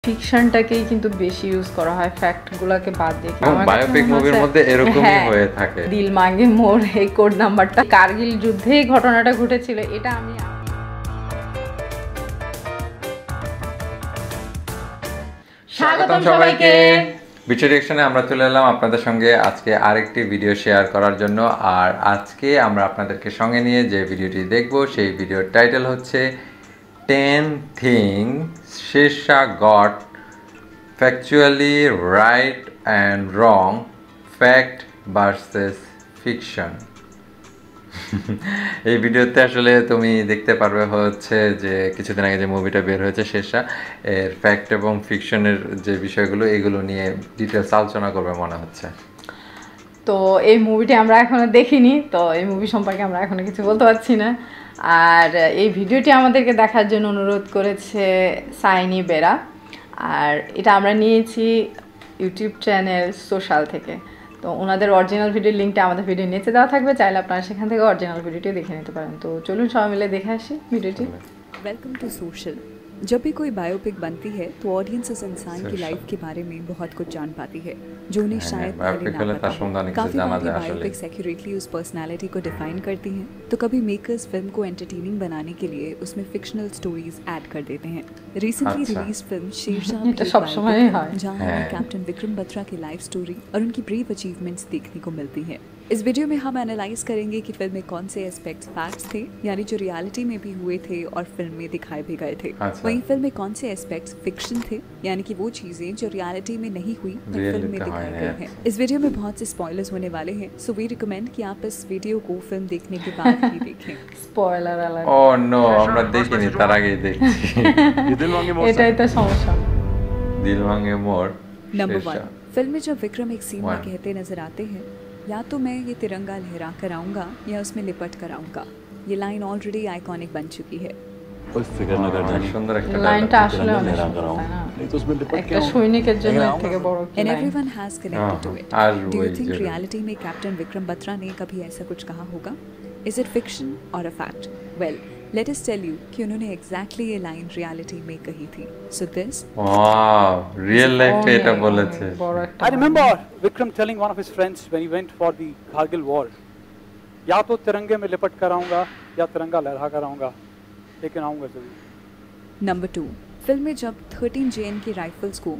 ফিকশনটাকেই কিন্তু বেশি ইউজ করা হয় ফ্যাক্টগুলোকে বাদ দিয়ে। বায়োপিক মুভির মধ্যে এরকমই হয়ে থাকে। দিল মাঙ্গে মোর এই কোড নাম্বারটা কার্গিল যুদ্ধেই ঘটনাটা ঘটেছিল, এটা আমি স্বাগতম সবাইকে। ভিডিও রিঅ্যাকশনে আমরা চলে এলাম আপনাদের সঙ্গে আজকে আরেকটি ভিডিও শেয়ার করার জন্য। আর আজকে আমরা আপনাদেরকে সঙ্গে নিয়ে যে ভিডিওটি দেখব সেই ভিডিওর টাইটেল হচ্ছে 10 things Shersha got factually right and wrong, fact versus fiction। এই ভিডিওতে আসলে তুমি দেখতে পারবে হচ্ছে যে কিছুদিন আগে যে মুভিটা বের হয়েছে শেরশাহ, এর ফ্যাক্ট এবং ফিকশনের যে বিষয়গুলো এগুলো নিয়ে ডিটেলস আলোচনা করবে মনে হচ্ছে। তো এই মুভিটি আমরা এখনো দেখিনি, তো এই মুভি সম্পর্কে আমরা এখনো কিছু বলতে পারছি না। আর এই ভিডিওটি আমাদেরকে দেখার জন্য অনুরোধ করেছে সাইনি বেরা, আর এটা আমরা নিয়েছি ইউটিউব চ্যানেল সোশ্যাল থেকে। তো ওনাদের অরিজিনাল ভিডিওর লিঙ্কটা আমাদের ভিডিও নিচে দেওয়া থাকবে, চাইলে আপনারা সেখান থেকে অরিজিনাল ভিডিওটি দেখে নিতে পারেন। তো চলুন সবাই মিলে দেখে আসি ভিডিওটি। Welcome to social. जब भी कोई बायोपिक बनती है तो ऑडियंस उस इंसान की लाइफ के बारे में बहुत कुछ जान पाती है जो उन्हें शायद पहले ना पता हो। काफी बार बायोपिक्स एक्यूरेटली उस पर्सनालिटी को डिफाइन करती हैं, तो कभी मेकर्स फिल्म को एंटरटेनिंग बनाने के लिए उसमें फिक्शनल स्टोरीज ऐड कर देते हैं। रिसेंटली रिलीज फिल्म शेरशाह जहां हमें कैप्टन विक्रम बत्रा की लाइफ स्टोरी और उनकी ब्रेव अचीवमेंट्स देखने को मिलती हैं। इस वीडियो में हम एनालाइज करेंगे कि फिल्म में कौन से एस्पेक्ट्स फैक्ट्स थे, यानी जो रियलिटी में भी हुए थे और फिल्म में दिखाए भी गए थे। वहीं फिल्म में कौन से एस्पेक्ट्स फिक्शन थे, यानी कि वो चीजें जो रियलिटी में नहीं हुई पर फिल्म में दिखाई गई हैं। इस वीडियो में बहुत से स्पॉयलर्स होने वाले हैं, सो वी रिकमेंड कि आप इस वीडियो को फिल्म देखने के बाद ही देखें। Spoiler alert. ওহ নো, আমরা দেখিনি, তার আগেই দেখছি। এটাই তো সমস্যা। দিল মাঙ্গে মোর। नंबर 1, फिल्म में जब विक्रम एक सीन में कहते नजर आते हैं, या तो मैं ये तिरंगा लहरा कर आऊंगा या उसमें लिपट कर आऊंगा। ये लाइन ऑलरेडी आइकॉनिक बन चुकी है। লাইনটা আসলে অনেক সুন্দর, তাই না? একটা সৈনিকের জন্য এর থেকে বড় কি And line? everyone has connected to it. Do you think reality में कैप्टन विक्रम बत्रा ने कभी ऐसा कुछ कहा होगा? Is it fiction or a fact? Well, let us tell you कि उन्होंने exactly ये लाइन रियलिटी में कही थी. So this wow, real life पे এটা বলেছে। I remember Vikram telling one of his friends when he went for the Kargil war, या तो तिरंगे में लिपट कर आऊंगा या तिरंगा लहरा कर आऊंगा, लेकिन आऊंगा जरूर। नंबर 2, फिल्म में जब 13 JN की राइफल्स को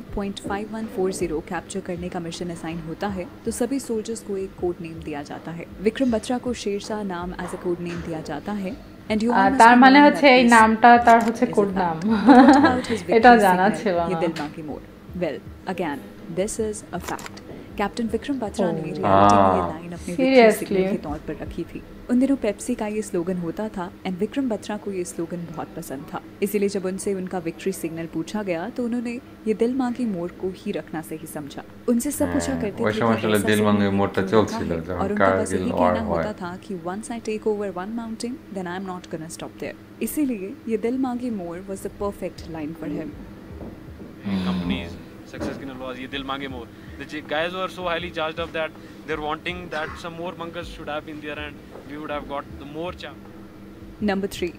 .5140 कैप्चर करने का मिशन असाइन होता है तो सभी सोल्जर्स को एक कोड नेम दिया जाता है। विक्रम बत्रा को शेरशाह नाम एज अ कोड नेम दिया जाता है। তার মানে হচ্ছে এই নামটা তার হচ্ছে কোড নাম, এটা জানা ছিল না। ये दिल मांगे more. Well, again, this is a fact. Captain Vikram Batra ने रियलिटी में ये लाइन अपने विक्ट्री सिग्नल के तौर पर रखी थी। उन दिनों पेप्सी का ये स्लोगन होता था एंड विक्रम बत्रा को ये स्लोगन बहुत पसंद था, इसीलिए जब उनसे उनका विक्ट्री सिग्नल पूछा गया तो उन्होंने ये दिल मांगे मोर को ही रखना सही समझा। उनसे सब पूछा करते थे दिल मांगे मोरটা চলছিল और उनका बस यही कहना होता था कि once I take over one mountain then I'm not gonna stop there। इसीलिए ये दिल मांगे मोर was the perfect line for him। Companies success की was ये दिल मांगे more. The guys were so highly charged up that they're wanting that some more bunkers should have been there and we would have got the more chance। Number 3,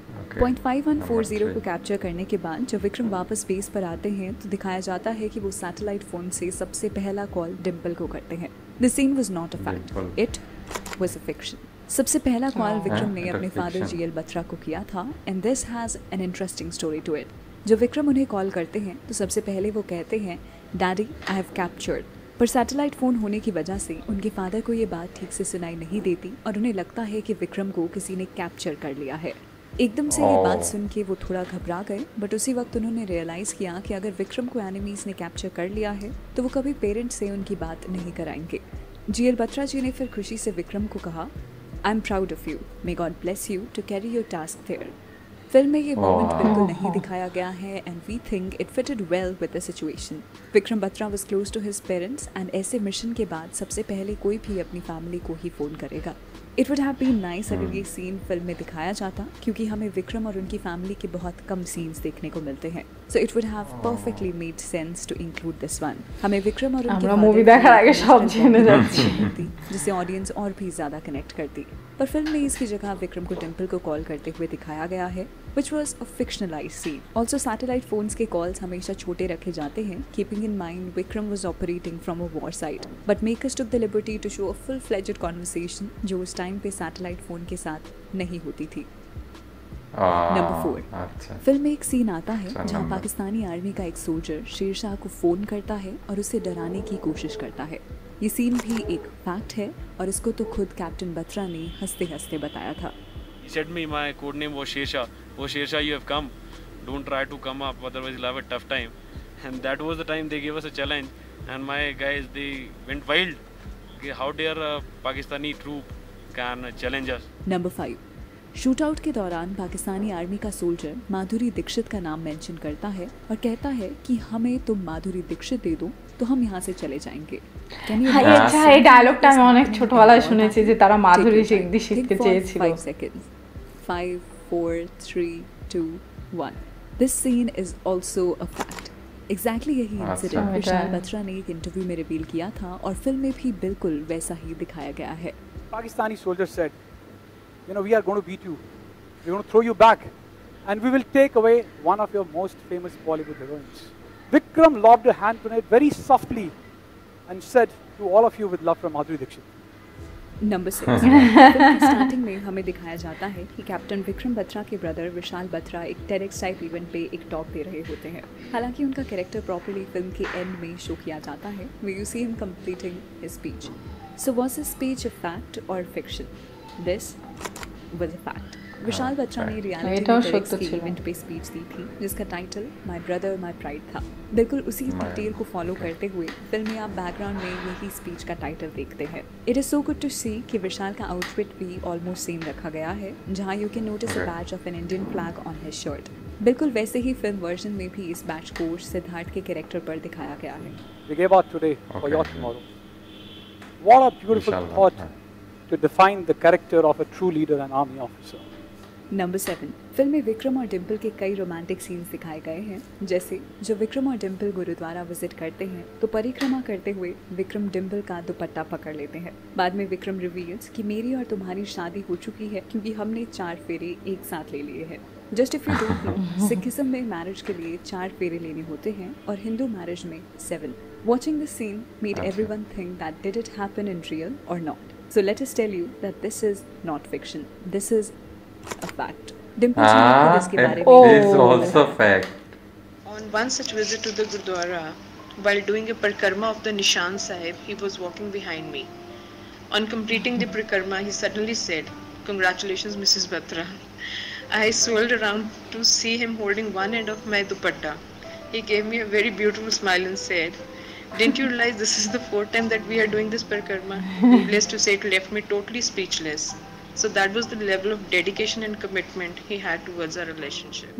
.5140 को capture करने के बाद जब विक्रम वापस बेस पर आते हैं तो दिखाया जाता है कि वो सैटेलाइट फोन से सबसे पहला कॉल डिम्पल को करते हैं। The scene was not a fact, it was a fiction. सबसे पहला कॉल विक्रम ने अपने फादर जीएल बत्रा को किया था and this has an interesting story to it. जब विक्रम उन्हें कॉल करते हैं तो सबसे पहले वो कहते हैं डैडी आई हैव कैप्चर्ड, पर सैटेलाइट फ़ोन होने की वजह से उनके फादर को ये बात ठीक से सुनाई नहीं देती और उन्हें लगता है कि विक्रम को किसी ने कैप्चर कर लिया है। एकदम से ये बात सुन के वो थोड़ा घबरा गए, बट उसी वक्त उन्होंने रियलाइज़ किया कि अगर विक्रम को एनिमीज़ ने कैप्चर कर लिया है तो वो कभी पेरेंट्स से उनकी बात नहीं कराएंगे। जीएल बत्रा जी ने फिर खुशी से विक्रम को कहा I am proud of you, may God bless you to carry your task there. Film में ये मोमेंट बिल्कुल नहीं दिखाया गया है and we think it fitted well with the situation. Vikram Batra was close to his parents and ऐसे mission के बाद सबसे पहले कोई भी अपनी फैमिली को ही फ़ोन करेगा। It would have been nice अगर ये सीन फिल्म में दिखाया जाता, क्योंकि हमें विक्रम और उनकी फैमिली के बहुत कम सीन्स देखने को मिलते हैं। so it would have perfectly made sense to include this one. हमें विक्रम और उनके আমরা father movie की দেখার आगे emotional सब জেনে bonding যাচ্ছি। होती, जिससे ऑडियंस और भी ज़्यादा कनेक्ट करती। पर फिल्म में इसकी जगह विक्रम को डिम्पल को कॉल करते हुए दिखाया गया है, which was a fictionalized scene. Also, satellite phones के कॉल्स हमेशा छोटे रखे जाते हैं, keeping in mind Vikram was operating from a war site. But makers took the liberty to show a full-fledged conversation जो उस टाइम पे satellite phone के साथ नहीं होती थी। नंबर 4, अच्छा फिल्म में एक सीन आता है अच्छा, जहां नंबर। पाकिस्तानी आर्मी का एक सोल्जर शेरशाह को फोन करता है और उसे डराने की कोशिश करता है। ये सीन भी एक फैक्ट है और इसको तो खुद कैप्टन बत्रा ने हंसते हंसते बताया था। He said me, my code name was Shersha. Oh Shersha, you have come. Don't try to come up, otherwise you'll have a tough time. And that was the time they gave us a challenge. And my guys, they went wild. Okay, how dare a Pakistani troop can challenge us? Number 5, shootout के दौरान Pakistani army का soldier Madhuri Dixit का नाम mention करता है और कहता है कि हमें तुम माधुरी दीक्षित दे दो तो हम यहाँ से चले जाएंगे। Can you হ্যাঁ, আচ্ছা এই ডায়লগটা আমি অনেক ছোটবেলায় শুনেছি যে তারা মাধুরী দীক্ষিতকে চেয়েছিল। 5 seconds. 5, 4, 3, 2, 1. This scene is also a fact. Exactly यही अच्छा। इंसिडेंट विशाल बत्रा ने एक इंटरव्यू में रिवील किया था और फिल्म में भी बिल्कुल वैसा ही दिखाया गया है। Pakistani soldier said, you know, we are going to beat you. We're going to throw you back. And we will take away one of your most famous Bollywood heroines. Vikram lobbed a hand grenade very softly and said to all of you with love from Madhuri Dixit. Number 6, film की starting में हमें दिखाया जाता है कि captain Vikram Batra के brother विशाल बत्रा एक TEDx type event पे एक टॉक दे रहे होते हैं। हालांकि उनका कैरेक्टर प्रॉपर्ली फिल्म के एंड में शो किया जाता है, where you see him completing his speech. So was his speech a fact or fiction? This was a fact. विशाल बत्रा ने रियलिटी एटाও में टेडेक्स সত্য के ছিল। इवेंट पे स्पीच दी थी जिसका title my brother my pride था। बिल्कुल उसी डिटेल को फॉलो करते हुए फिल्म में आप बैकग्राउंड में यही स्पीच का टाइटल देखते हैं। It is so good to see कि विशाल का आउटफिट भी ऑलमोस्ट सेम रखा गया है, जहां you can notice a badge of an Indian flag on his shirt. बिल्कुल वैसे ही फिल्म वर्जन में भी इस बैच को सिद्धार्थ के कैरेक्टर पर दिखाया गया है। We gave out today for Okay. your tomorrow. What a beautiful Vishal thought Batra. to define the character of a true leader and army officer. नंबर 7, फिल्म में विक्रम और डिम्पल के कई रोमांटिक सीन्स दिखाए गए हैं, जैसे जब विक्रम और डिम्पल गुरुद्वारा विजिट करते हैं तो परिक्रमा करते हुए विक्रम डिम्पल का दुपट्टा पकड़ लेते हैं। बाद में विक्रम रिवील्स कि मेरी और तुम्हारी शादी हो चुकी है क्योंकि हमने 4 फेरे एक साथ ले लिए हैं। Just if you don't know, Sikhism में मैरिज के लिए 4 फेरे लेने होते हैं और हिंदू मैरिज में 7। Watching this scene made everyone think that did it happen in real or not. So let us tell you that this is not fiction. This is a fact. Dimple जी ने खुद इसके बारे में it is also fact. On one such visit to the Gurdwara, while doing a parikrama of the Nishan Sahib, he was walking behind me. On completing the parikrama, he suddenly said, "Congratulations, Mrs. Batra." I swirled around to see him holding one end of my dupatta. He gave me a very beautiful smile and said, "Didn't you realize this is the 4th time that we are doing this parikrama?" Needless to say, it left me totally speechless. So that was the level of dedication and commitment he had towards our relationship.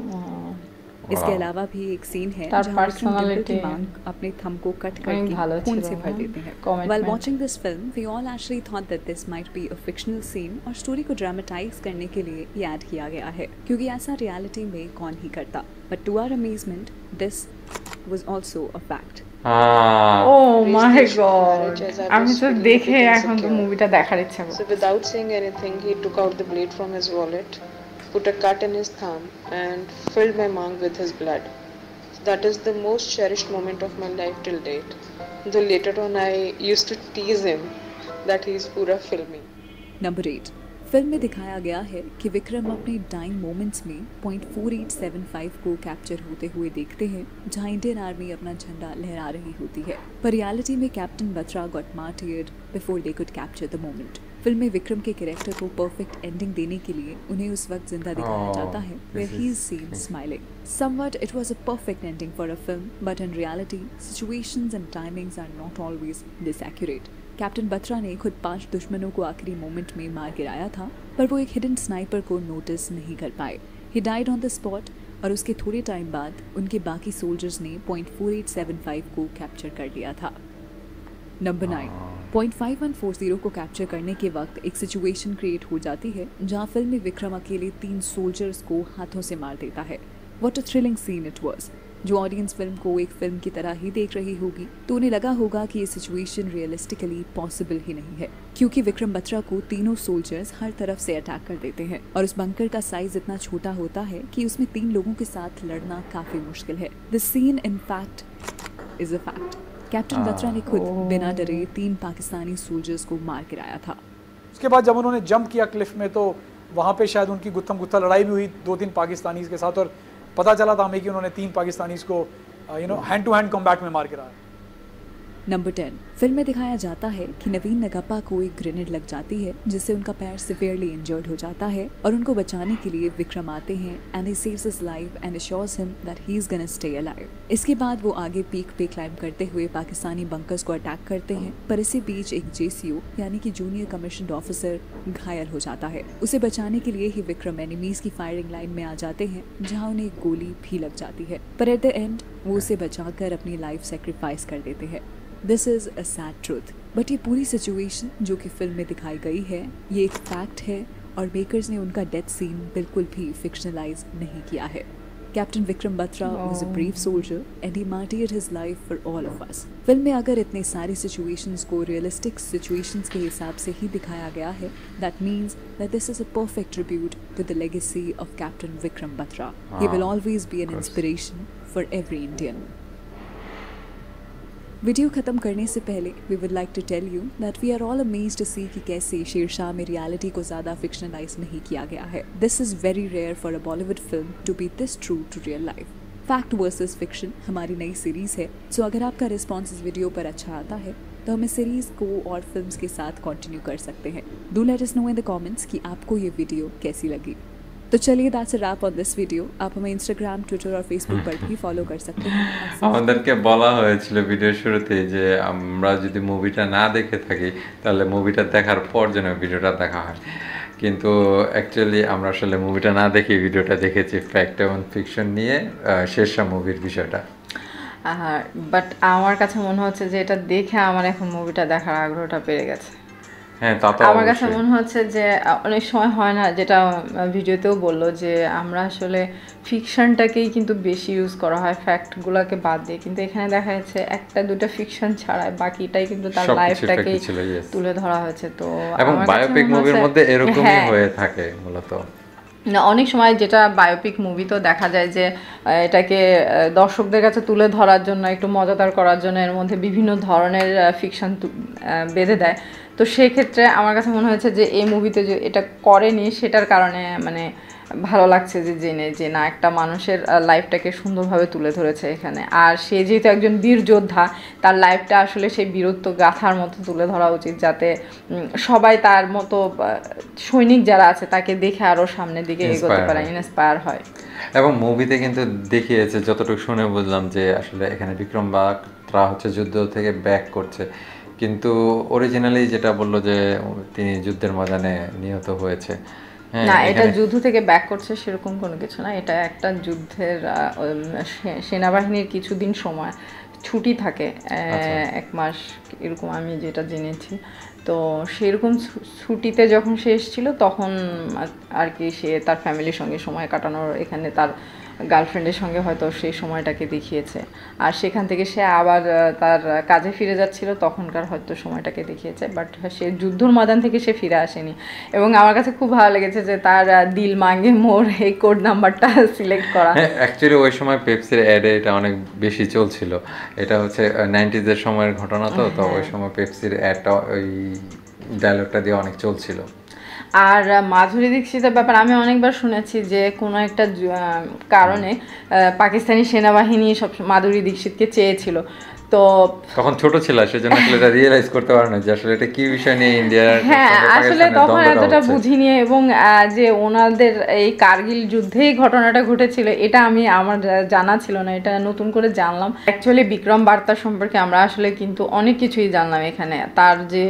इसके अलावा भी एक scene है तार जहाँ विक्रम डिम्पल की personality मांग अपने थंब को कट অনেক ভালো करके खून ছিল, से भर হ্যাঁ। देते हैं। Commitment। While watching this film, we all actually thought that this might be a fictional scene और स्टोरी को ड्रामेटाइज करने के लिए ये ऐड किया गया है, क्योंकि ऐसा रियलिटी में कौन ही करता। But to our amazement, this was also a fact. Oh my Marriage God, as I আমি was তো feeling দেখে a bit এখন তো insecure. মুভিটা দেখার ইচ্ছা So করছে। without saying anything, he took out the blade from his wallet, put a cut in his thumb, and filled my mouth with his blood. That is the most cherished moment of my life till date. Though later on I used to tease him that he is pura filmy. Number 8, film में दिखाया गया है कि विक्रम अपने dying moments में .4875 को capture होते हुए देखते हैं, जहां इंडियन आर्मी अपना झंडा लहरा रही होती है। पर रियलिटी में captain Batra got martyred before they could capture the moment. Film में विक्रम के कैरेक्टर को परफेक्ट एंडिंग देने के लिए उन्हें उस वक्त जिंदा दिखाया जाता है, where he is seen smiling. Somewhat it was a perfect ending for a film, but in reality, situations and timings are not always this accurate. Captain Batra ने खुद 5 दुश्मनों को आखिरी मोमेंट में मार गिराया था, पर वो एक हिडन स्नाइपर को नोटिस नहीं कर पाए। He died on the spot और उसके थोड़े टाइम बाद उनके बाकी सोल्जर्स ने .4875 को कैप्चर कर लिया था। नंबर 9, .5140 को कैप्चर करने के वक्त एक सिचुएशन क्रिएट हो जाती है जहां फिल्म में विक्रम अकेले 3 सोल्जर्स को हाथों से मार देता है। What a thrilling scene it was. जो ऑडियंस फिल्म को एक फिल्म की तरह ही देख रही होगी तो उन्हें लगा होगा कि ये सिचुएशन रियलिस्टिकली पॉसिबल ही नहीं है, क्योंकि विक्रम बत्रा को तीनों सोल्जर्स हर तरफ से अटैक कर देते हैं और उस बंकर का साइज इतना छोटा होता है कि उसमें 3 लोगों के साथ लड़ना काफी मुश्किल है। The scene in fact is a fact. Captain Batra ने खुद बिना डरे 3 पाकिस्तानी सोल्जर्स को मार गिराया था। उसके बाद जब उन्होंने जंप किया क्लिफ में तो वहाँ पे शायद उनकी गुत्थम गुत्था लड़ाई भी हुई 2-3 पाकिस्तानीज के साथ, और पता चला था हमें कि उन्होंने 3 पाकिस्तानीज को हैंड टू हैंड कॉम्बैट में मार गिराया। नंबर 10। फिल्म में दिखाया जाता है कि नवीन नगप्पा को एक ग्रेनेड लग जाती है जिससे उनका पैर सिवियरली इंजर्ड हो जाता है और उनको बचाने के लिए विक्रम आते हैं and he saves his life and assures him that he is gonna stay alive. इसके बाद वो आगे पीक पे क्लाइंब करते हुए पाकिस्तानी बंकर्स को अटैक करते हैं, पर इसी बीच एक JCO यानी कि जूनियर कमीशन्ड ऑफिसर घायल हो जाता है। उसे बचाने के लिए ही विक्रम एनिमीज की फायरिंग लाइन में आ जाते हैं जहाँ उन्हें एक गोली भी लग जाती है, पर एट द एंड वो उसे बचाकर अपनी लाइफ सेक्रीफाइस कर देते हैं। This is a sad truth, but ये पूरी सिचुएशन जो कि फिल्म में दिखाई गई है ये एक फैक्ट है और मेकर्स ने उनका डेथ सीन बिल्कुल भी फिक्शनलाइज नहीं किया है। Captain Vikram Batra was a brave soldier and he martyred his life for all of us। Film में अगर इतने सारी सिचुएशंस को रियलिस्टिक सिचुएशंस के हिसाब से ही दिखाया गया है, that means that this is a perfect tribute to the legacy of Captain Vikram Batra। He will always be an inspiration for every Indian। Video खत्म करने से पहले we would like to tell you that we are all amazed to see कि कैसे शेरशाह में reality को ज़्यादा fictionalise नहीं किया गया है। This is very rare for a Bollywood film to be this true to real life. Fact versus fiction हमारी नई सीरीज़ है, सो अगर आपका रिस्पॉन्स इस वीडियो पर अच्छा आता है तो हम इस सीरीज़ को और फिल्म्स के साथ कंटिन्यू कर सकते हैं। Do let us know in the comments कि आपको ये वीडियो कैसी लगी। तो चलिए that's a wrap on this video. आप हमें इंस्टाग्राम, ट्विटर और फेसबुक पर भी फॉलो कर सकते हैं। আমাদেরকে বলা হয়েছিল ভিডিও শুরুতে যে আমরা যদি মুভিটা না দেখে থাকি তাহলে মুভিটা দেখার পর যেন ভিডিওটা দেখা হয়, কিন্তু অ্যাকচুয়ালি আমরা আসলে মুভিটা না দেখে ভিডিওটা দেখেছি ফ্যাক্ট এবং ফিকশন নিয়ে শেরশাহ মুভির বিষয়টা। বাট আমার কাছে মনে হচ্ছে যে এটা দেখে আমার এখন মুভিটা দেখার আগ্রহটা বেড়ে গেছে। হ্যাঁ, তা তো আমার কাছে মনে হচ্ছে যে অনেক সময় হয় না, যেটা ভিডিওতেও বললো যে আমরা আসলে ফিকশনটাকেই কিন্তু বেশি ইউজ করা হয় ফ্যাক্টগুলোকে বাদ দিয়ে, কিন্তু এখানে দেখা যাচ্ছে 1-2টা ফিকশন ছাড়া বাকিটাই কিন্তু তার লাইফটাকেই তুলে ধরা হয়েছে। তো এবং বায়োপিক মুভির মধ্যে এরকমই হয়ে থাকে মূলত। না, অনেক সময় যেটা বায়োপিক মুভি তো দেখা যায় যে এটাকে দর্শকদের কাছে তুলে ধরার জন্য, একটু মজাদার করার জন্য এর মধ্যে বিভিন্ন ধরনের ফিকশন বেঁধে দেয়। তো সেক্ষেত্রে আমার কাছে মনে হয়েছে যে এই মুভিতে যে এটা করেনি সেটার কারণে মানে ভালো লাগছে যে জেনে যে না, একটা মানুষের লাইফটাকে সুন্দরভাবে তুলে ধরেছে এখানে। আর সে যেহেতু একজন বীর যোদ্ধা, তার লাইফটা আসলে সেই বীরত্ব গাথার মতো তুলে ধরা উচিত, যাতে সবাই তার মতো সৈনিক যারা আছে তাকে দেখে আরও সামনের দিকে এগোতে পারে, ইন্সপায়ার হয়। এবং মুভিতে কিন্তু দেখিয়েছে, যতটুকু শুনে বুঝলাম যে আসলে এখানে বিক্রম বাত্রা হচ্ছে যুদ্ধ থেকে ব্যাক করছে, কিন্তু অরিজিনালি যেটা বললো যে তিনি যুদ্ধের ময়দানে নিহত হয়েছে। না, এটা যুদ্ধ থেকে ব্যাক করছে সেরকম কোনো কিছু না। এটা একটা যুদ্ধের সেনাবাহিনীর কিছুদিন সময় ছুটি থাকে, 1 মাস এরকম আমি যেটা জেনেছি। তো সেরকম ছুটিতে যখন সে এসেছিল তখন আর কি সে তার ফ্যামিলির সঙ্গে সময় কাটানোর, এখানে তার গার্লফ্রেন্ডের সঙ্গে হয়তো সেই সময়টাকে দেখিয়েছে, আর সেখান থেকে সে আবার তার কাজে ফিরে যাচ্ছিল তখনকার হয়তো সময়টাকে দেখিয়েছে, বাট সে যুদ্ধর ময়দান থেকে সে ফিরে আসেনি। এবং আমার কাছে খুব ভালো লেগেছে যে তার দিল মাঙ্গে মোর এই কোড নাম্বারটা সিলেক্ট করা। অ্যাকচুয়ালি ওই সময় পেপসির অ্যাডে এটা অনেক বেশি চলছিল, এটা হচ্ছে 90s সময়ের ঘটনা, তো ওই সময় পেপসির অ্যাডটা ওই ডায়লগটা দিয়ে অনেক চলছিল। আর মাধুরী দীক্ষিতের ব্যাপার আমি অনেকবার শুনেছি যে কোনো একটা কারণে পাকিস্তানি সেনাবাহিনী সব মাধুরী দীক্ষিতকে চেয়েছিল, তো তখন ছোট ছিল সেজন্য আসলে এটা রিয়েলাইজ করতে পারে না যে আসলে এটা কি বিষয় নিয়ে ইন্ডিয়ার। হ্যাঁ, আসলে তখন এতটা বুঝিনি, এবং যে ওনাদের এই কার্গিল যুদ্ধেই ঘটনাটা ঘটেছিল এটা আমার জানা ছিল না, এটা নতুন করে জানলাম। অ্যাকচুয়ালি বিক্রম বার্তা সম্পর্কে আমরা আসলে কিন্তু অনেক কিছুই জানলাম এখানে, তার যে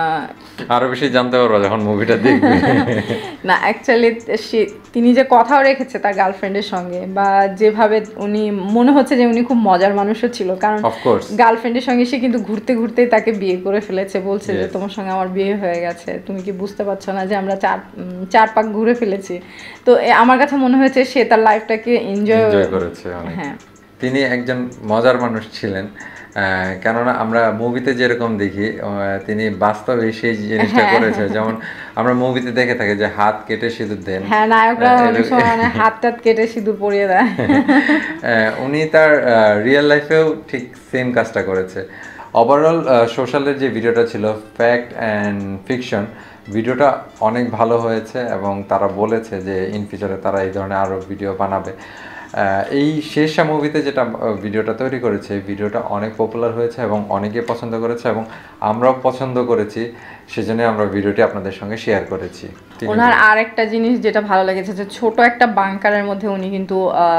আরো বেশি জানতে পারবো যখন মুভিটা দেখবে। না, অ্যাকচুয়ালি তিনি যে কথাও রেখেছে তার গার্লফ্রেন্ডের সঙ্গে, বা যেভাবে উনি মনে হচ্ছে যে উনি খুব মজার মানুষও ছিল, কারণ গার্লফ্রেন্ডের সঙ্গে সে কিন্তু ঘুরতে ঘুরতেই তাকে বিয়ে করে ফেলেছে, বলছে যে তোমার সঙ্গে আমার বিয়ে হয়ে গেছে, তুমি কি বুঝতে পারছো না যে আমরা চার পাক ঘুরে ফেলেছি। তো আমার কাছে মনে হয়েছে সে তার লাইফটাকে এনজয় করেছে। হ্যাঁ, তিনি একজন মজার মানুষ ছিলেন, কেননা আমরা মুভিতে যেরকম দেখি তিনি বাস্তবে সেই জিনিসটা করেছে। যেমন আমরা মুভিতে দেখে থাকি যে হাত কেটে সিঁদুর দেন, হ্যাঁ নায়করা অনেক সময় মানে হাত টাত কেটে সিঁদুর পরিয়ে দেয়। উনি তার রিয়েল লাইফেও ঠিক সেম কাজটা করেছে। ওভারঅল সোশ্যালের যে ভিডিওটা ছিল ফ্যাক্ট অ্যান্ড ফিকশন, ভিডিওটা অনেক ভালো হয়েছে এবং তারা বলেছে যে ইন ফিউচারে তারা এই ধরনের আরও ভিডিও বানাবে। এই শেরশাহ মুভিতে যেটা ভিডিওটা তৈরি করেছে, ভিডিওটা অনেক পপুলার হয়েছে এবং অনেকে পছন্দ করেছে এবং আমরাও পছন্দ করেছি, সেজন্য আমরা ভিডিওটি আপনাদের সঙ্গে শেয়ার করেছি। ওনার আর একটা জিনিস যেটা ভালো লেগেছে যে ছোট একটা বাংকারের মধ্যে উনি কিন্তু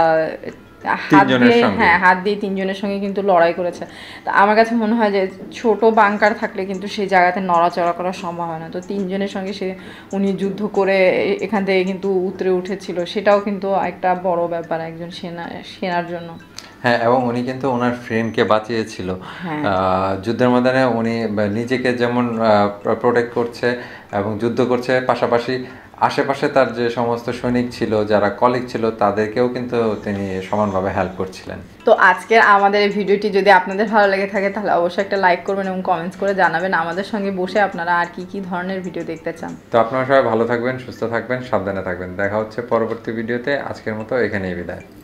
হাত দিয়ে তিনজনের সঙ্গে কিন্তু লড়াই করেছে। তো আমার কাছে মনে হয় যে ছোট বাংকার থাকলে কিন্তু সেই জায়গাতে নড়াচড়া করা সম্ভব হয় না। তো তিনজনের সঙ্গে উনি যুদ্ধ করে এখান থেকে কিন্তু উতরে উঠেছিল, সেটাও কিন্তু একটা বড় ব্যাপার একজন সেনার জন্য। হ্যাঁ, এবং উনি কিন্তু ওনার ফ্রেন্ডকে বাঁচিয়েছিল যুদ্ধের ময়দানে। উনি নিজেকে যেমন প্রোটেক্ট করছে এবং যুদ্ধ করছে, পাশাপাশি আশেপাশে তার যে সমস্ত সৈনিক ছিল, যারা কলিগ ছিল, তাদেরকেও কিন্তু তিনি সমানভাবে হেল্প করছিলেন। তো আজকের আমাদের এই ভিডিওটি যদি আপনাদের ভালো লেগে থাকে তাহলে অবশ্যই একটা লাইক করবেন এবং কমেন্টস করে জানাবেন আমাদের সঙ্গে বসে আপনারা আর কি কি ধরনের ভিডিও দেখতে চান। তো আপনারা সবাই ভালো থাকবেন, সুস্থ থাকবেন, সাবধানে থাকবেন। দেখা হচ্ছে পরবর্তী ভিডিওতে। আজকের মতো এখানেই বিদায়।